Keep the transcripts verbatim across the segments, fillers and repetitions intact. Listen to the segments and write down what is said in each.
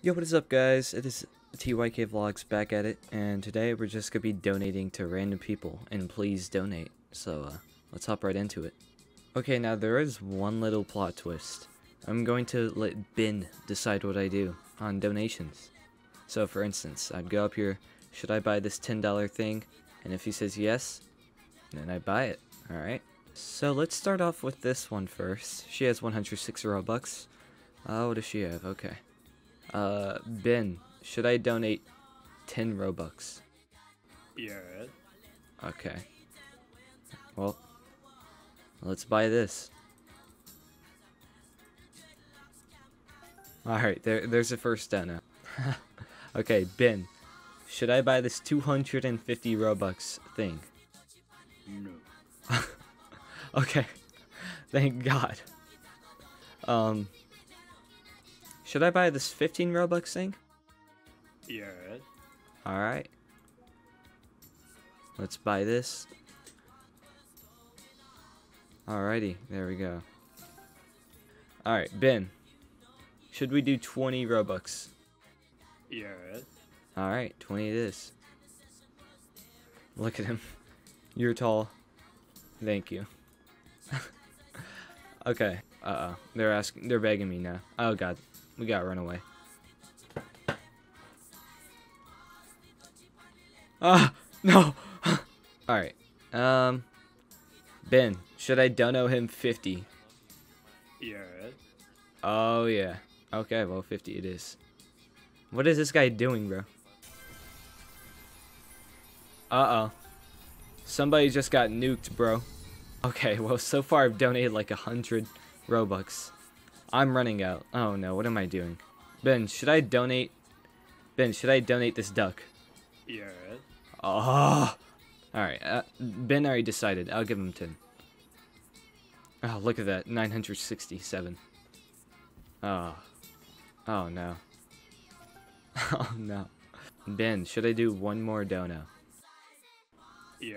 Yo, what is up, guys? It is T Y K Vlogs back at it, and today we're just gonna be donating to random people, and please donate. So, uh, let's hop right into it. Okay, now there is one little plot twist. I'm going to let Ben decide what I do on donations. So, for instance, I'd go up here, should I buy this ten dollar thing? And if he says yes, then I buy it, alright? So, let's start off with this one first. She has one hundred six Robux. Uh, what does she have? Okay. Uh, Ben, should I donate ten Robux? Yeah. Okay. Well, let's buy this. Alright, there, there's the first dono. Okay, Ben, should I buy this two hundred fifty Robux thing? No. Okay, thank God. Um, should I buy this fifteen Robux thing? Yeah. Alright. Let's buy this. Alrighty, there we go. Alright, Ben. Should we do twenty Robux? Yeah. Alright, twenty it is. Look at him. You're tall. Thank you. Okay. Uh-oh. They're asking, they're begging me now. Oh god. We gotta run away. Ah! No! Alright. Um... Ben, should I dono him fifty? Yeah. Oh, yeah. Okay, well, fifty it is. What is this guy doing, bro? Uh-oh. Somebody just got nuked, bro. Okay, well, so far I've donated like a hundred Robux. I'm running out. Oh, no, what am I doing? Ben, should I donate... Ben, should I donate this duck? Yeah. Oh! Alright, uh, Ben already decided. I'll give him ten. Oh, look at that. nine hundred sixty-seven. Oh. Oh, no. Oh, no. Ben, should I do one more dono? Yeah.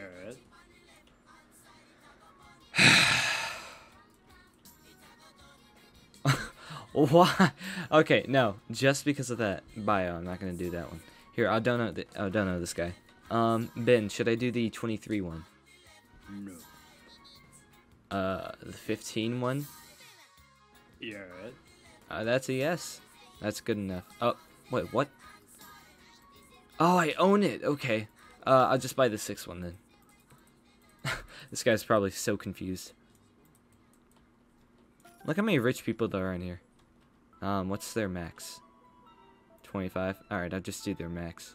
Why? Okay, no. Just because of that bio, I'm not gonna do that one. Here, I'll dono. The, I'll dono this guy. Um, Ben, should I do the twenty-three one? No. Uh, the fifteen one? Yeah. Uh, that's a yes. That's good enough. Oh, wait, what? Oh, I own it. Okay. Uh, I'll just buy the sixth one then. This guy's probably so confused. Look how many rich people there are in here. Um, what's their max? twenty-five? Alright, I'll just do their max.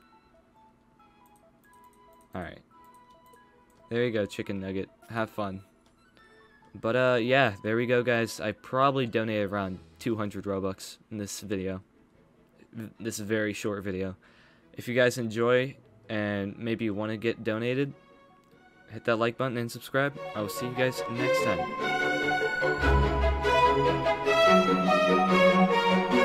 Alright. There you go, chicken nugget. Have fun. But, uh, yeah, there we go, guys. I probably donated around two hundred Robux in this video. This very short video. If you guys enjoy and maybe you want to get donated, hit that like button and subscribe. I will see you guys next time.